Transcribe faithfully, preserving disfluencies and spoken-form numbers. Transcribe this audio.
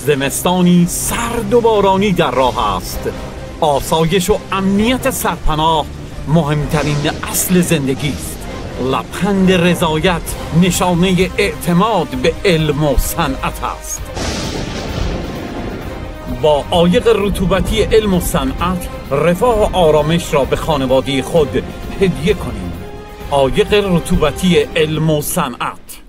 زمستانی سرد و بارانی در راه است. آسایش و امنیت سرپناه مهمترین اصل زندگی است. لبخند رضایت نشانه اعتماد به علم و صنعت است. با عایق رطوبتی علم و صنعت رفاه و آرامش را به خانواده خود هدیه کنیم. عایق رطوبتی علم و صنعت.